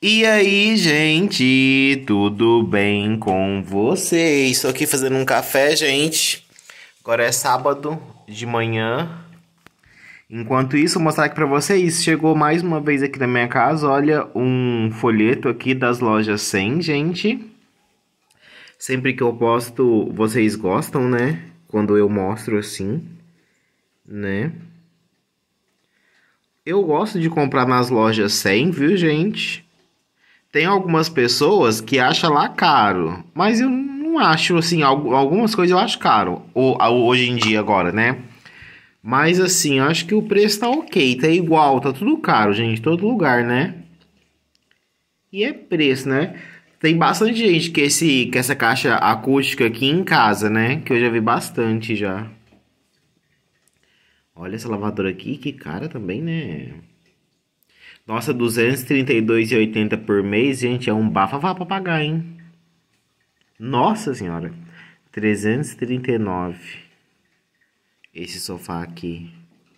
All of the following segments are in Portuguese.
E aí, gente, tudo bem com vocês? Estou aqui fazendo um café, gente. Agora é sábado de manhã. Enquanto isso, vou mostrar aqui pra vocês. Chegou mais uma vez aqui na minha casa, olha, um folheto aqui das lojas 100, gente. Sempre que eu posto, vocês gostam, né? Quando eu mostro assim, né? Eu gosto de comprar nas lojas 100, viu, gente? Tem algumas pessoas que acham lá caro, mas eu não acho assim, algumas coisas eu acho caro, hoje em dia agora, né? Mas assim, eu acho que o preço tá ok, tá igual, tá tudo caro, gente, todo lugar, né? E é preço, né? Tem bastante gente que essa caixa acústica aqui em casa, né? Que eu já vi bastante já. Olha essa lavadora aqui, que cara também, né? Nossa, 232,80 por mês, gente, é um bafafá pra pagar, hein? Nossa senhora, 339 esse sofá aqui.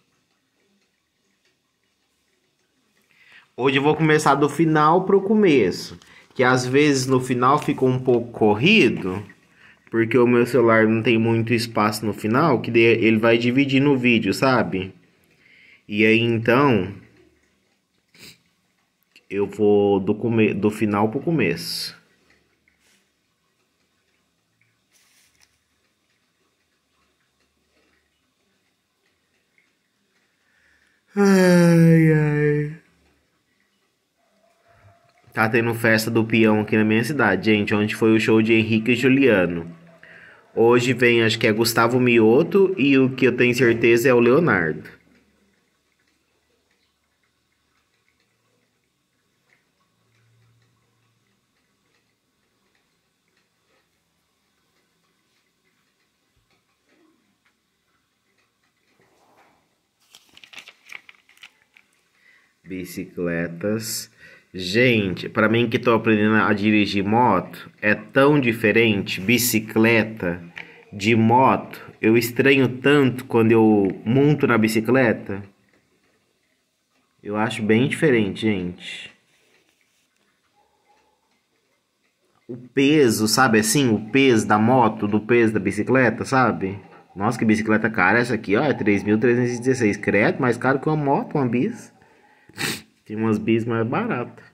Hoje eu vou começar do final pro começo, que às vezes no final fica um pouco corrido, porque o meu celular não tem muito espaço no final, que ele vai dividir no vídeo, sabe? E aí então eu vou do final pro começo. Ai, ai. Tá tendo festa do peão aqui na minha cidade, gente, onde foi o show de Henrique e Juliano. Hoje vem, acho que é Gustavo Mioto e o que eu tenho certeza é o Leonardo. Bicicletas. Gente, para mim que tô aprendendo a dirigir moto, é tão diferente bicicleta de moto. Eu estranho tanto quando eu monto na bicicleta. Eu acho bem diferente, gente. O peso, sabe assim? O peso da moto, do peso da bicicleta, sabe? Nossa, que bicicleta cara essa aqui, ó. É 3.316. Credo, mais caro que uma moto, uma bis. Tem umas bis mais baratas.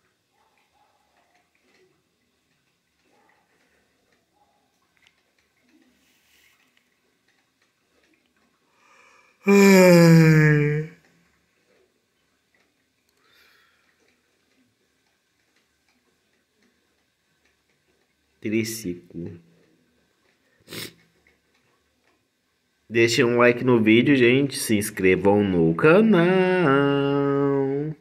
Ai. Triciclo. Deixem um like no vídeo, gente. Se inscrevam no canal.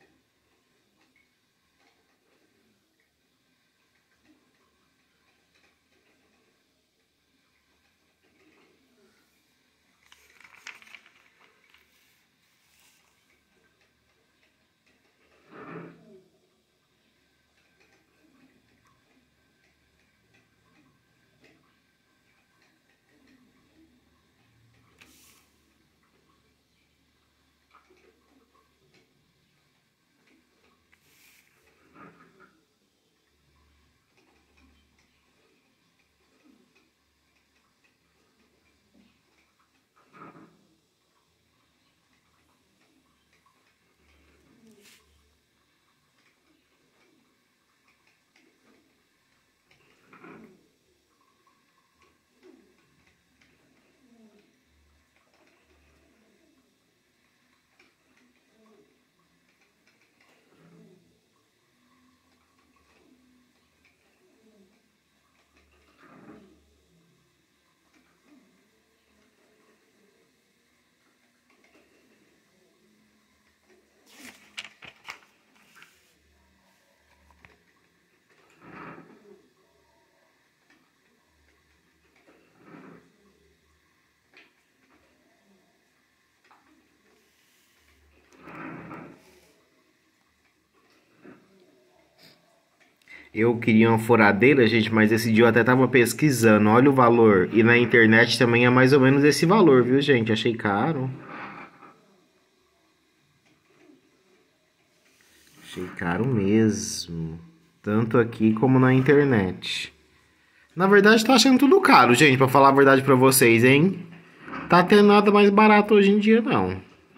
Eu queria uma furadeira, gente, mas esse dia eu até tava pesquisando. Olha o valor. E na internet também é mais ou menos esse valor, viu, gente? Achei caro. Achei caro mesmo. Tanto aqui como na internet. Na verdade, tá achando tudo caro, gente, pra falar a verdade pra vocês, hein? Tá tendo nada mais barato hoje em dia, não.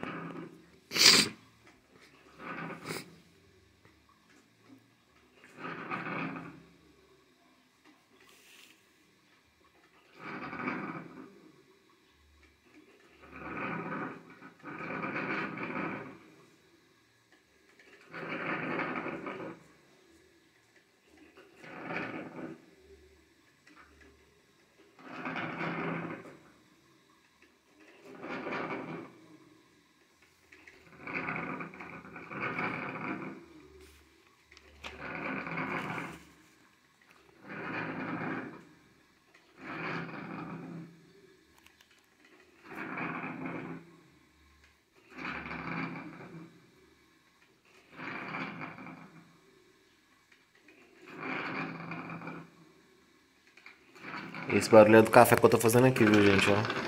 Esse barulho é do café que eu tô fazendo aqui, viu, gente, ó.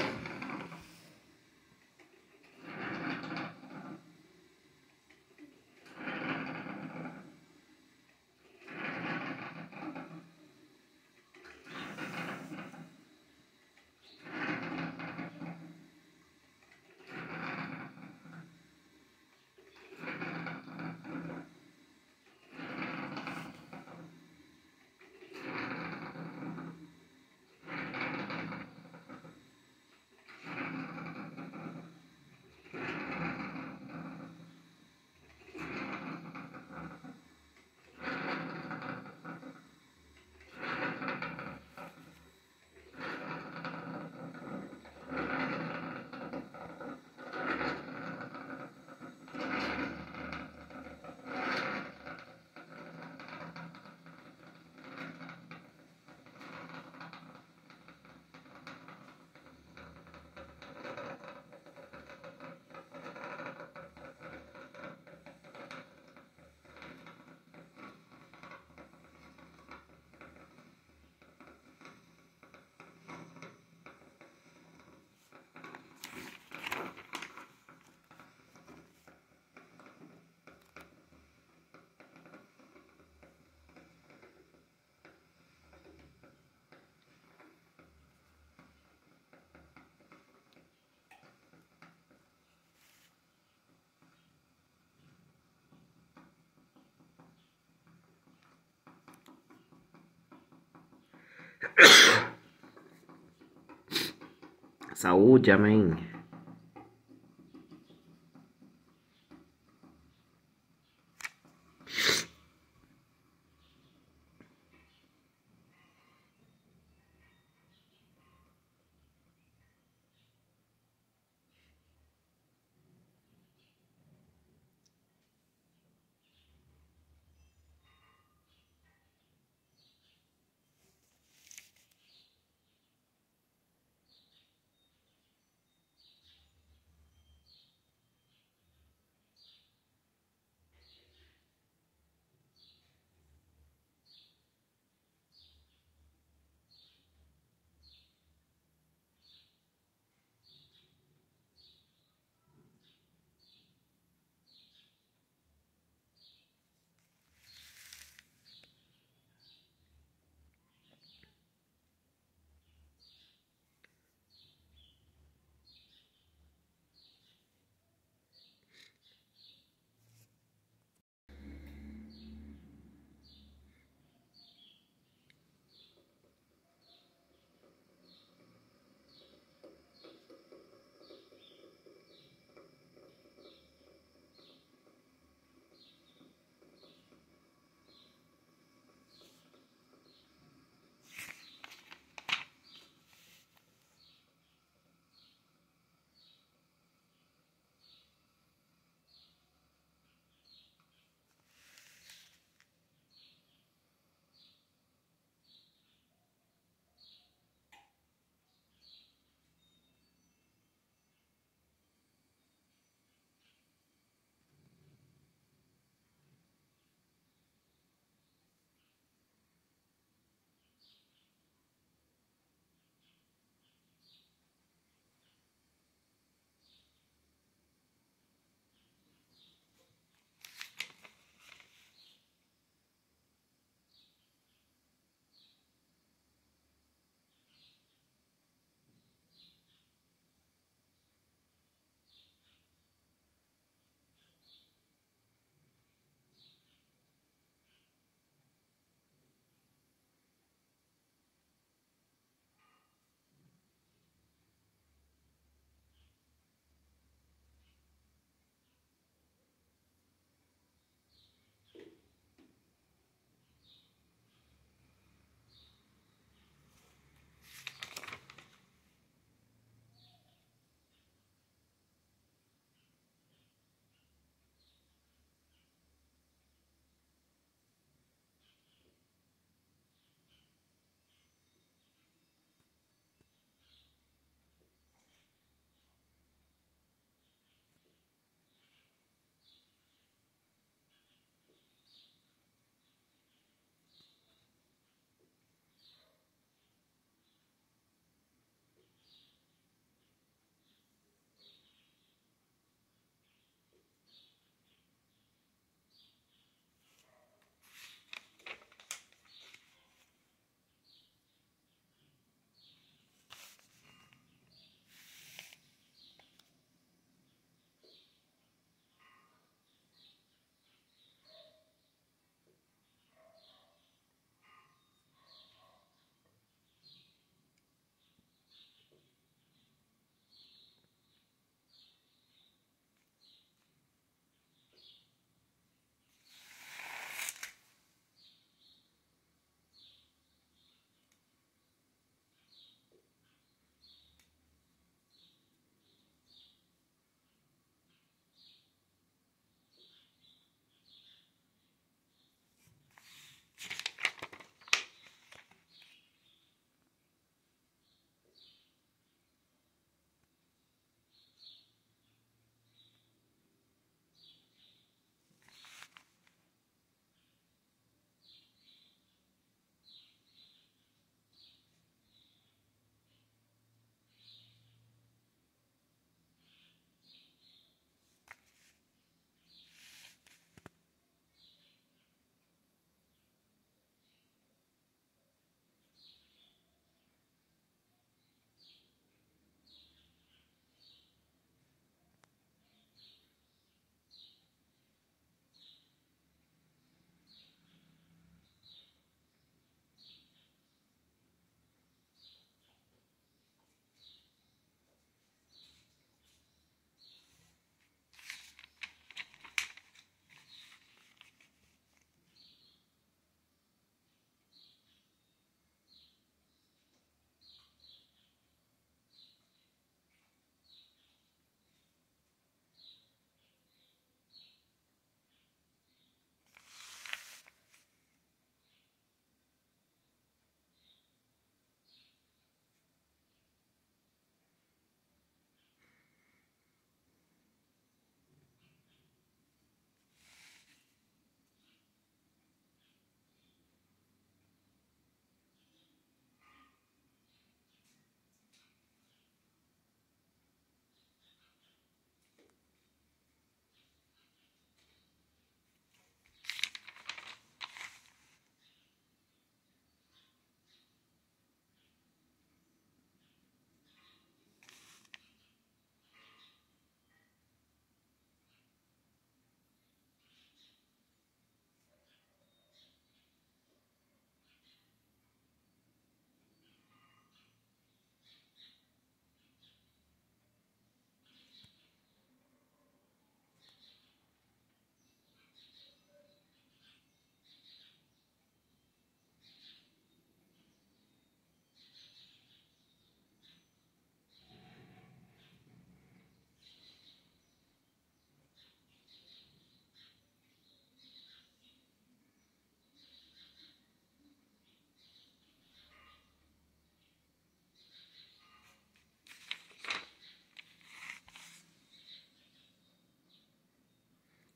Saúde, amém.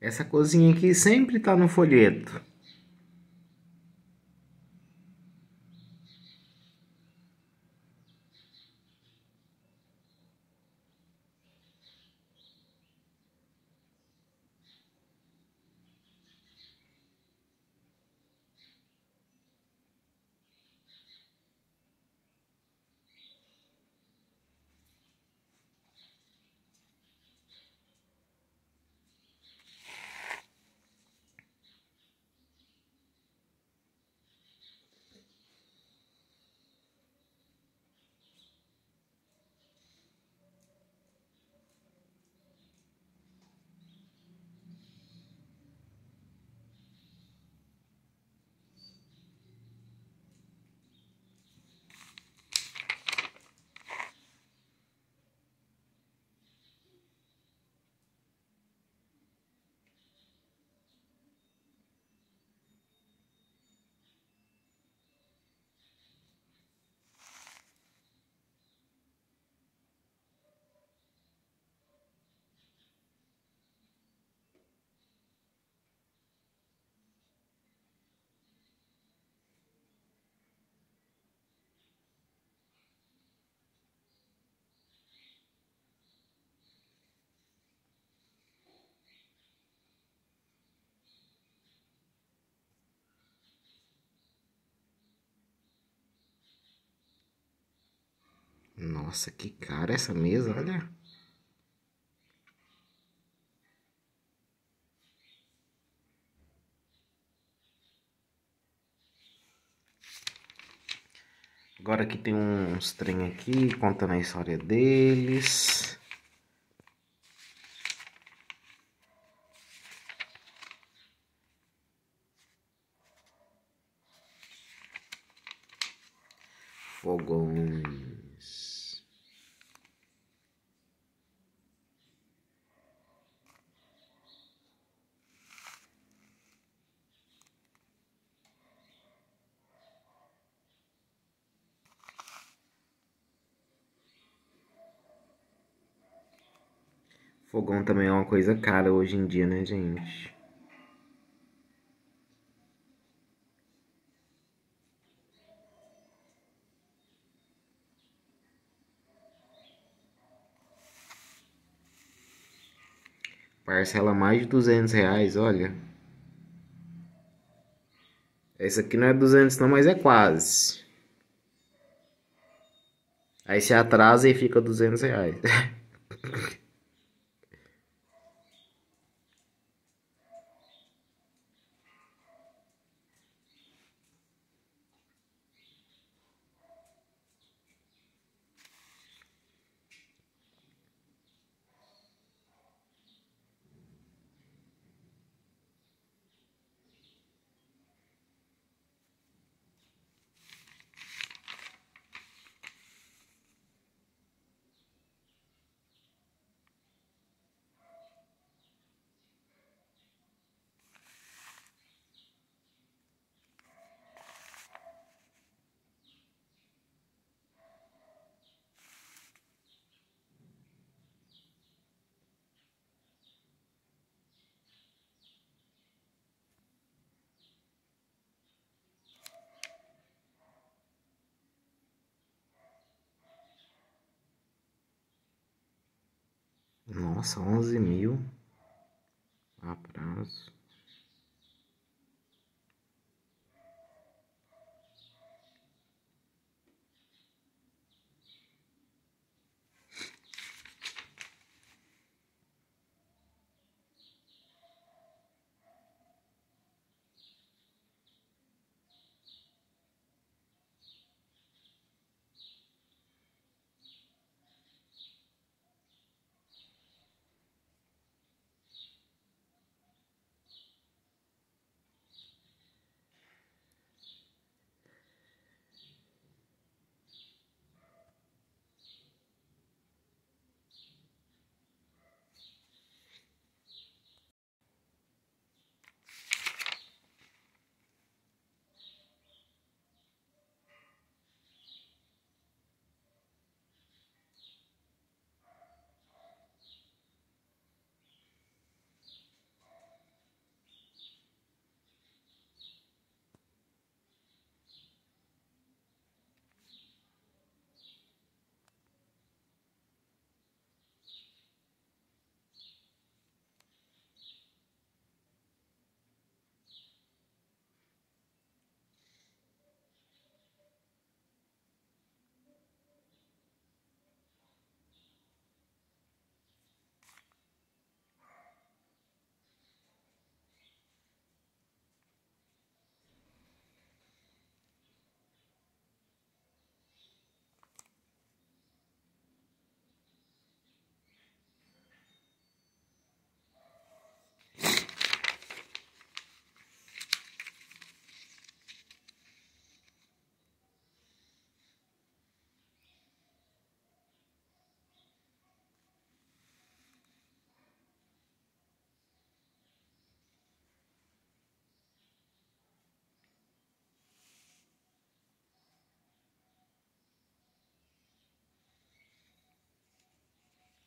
Essa cozinha aqui sempre tá no folheto. Nossa, que cara essa mesa, olha. Agora aqui tem uns trem aqui contando a história deles. Fogões. Fogão também é uma coisa cara hoje em dia, né, gente? Parcela mais de R$ 200, olha. Esse aqui não é 200 não, mas é quase. Aí se atrasa e fica R$ 200. Nossa, 11.000 a prazo.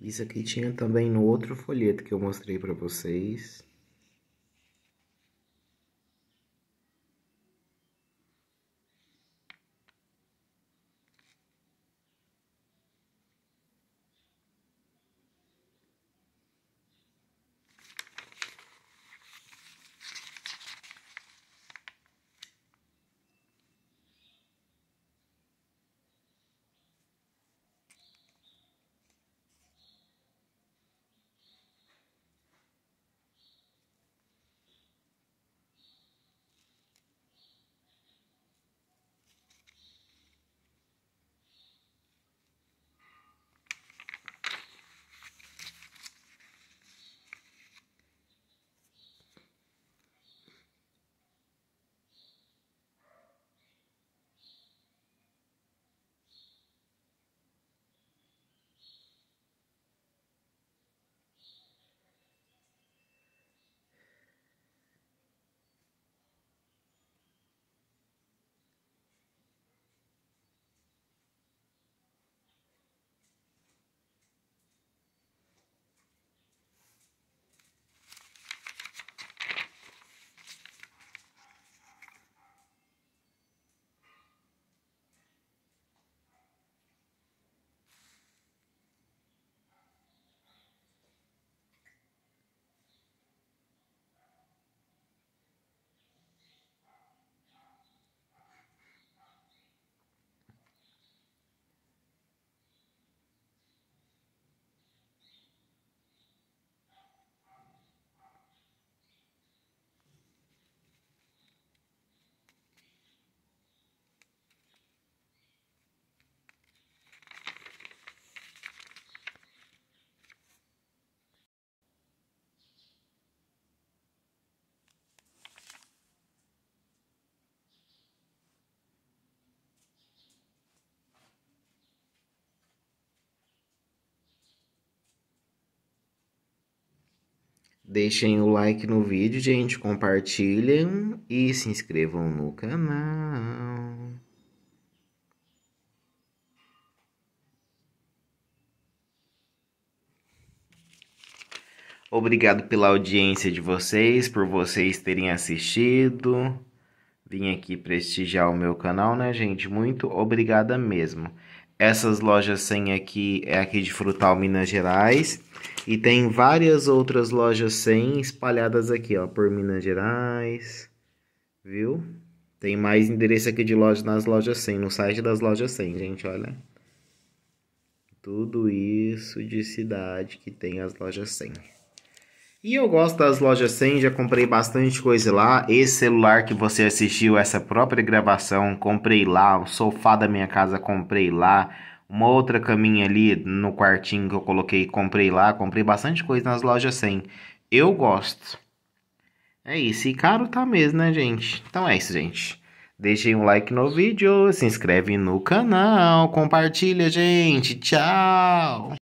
Isso aqui tinha também no outro folheto que eu mostrei pra vocês. Deixem o like no vídeo, gente, compartilhem e se inscrevam no canal. Obrigado pela audiência de vocês, por vocês terem assistido. Vim aqui prestigiar o meu canal, né, gente? Muito obrigada mesmo. Essas lojas 100 aqui é aqui de Frutal, Minas Gerais. E tem várias outras lojas 100 espalhadas aqui, ó, por Minas Gerais. Viu? Tem mais endereço aqui de loja nas lojas 100, no site das lojas 100, gente, olha. Tudo isso de cidade que tem as lojas 100. E eu gosto das lojas 100, já comprei bastante coisa lá. Esse celular que você assistiu, essa própria gravação, comprei lá. O sofá da minha casa, comprei lá. Uma outra caminha ali no quartinho que eu coloquei, comprei lá. Comprei bastante coisa nas lojas 100. Eu gosto. É isso, e caro tá mesmo, né, gente? Então é isso, gente. Deixem um like no vídeo, se inscreve no canal, compartilha, gente. Tchau!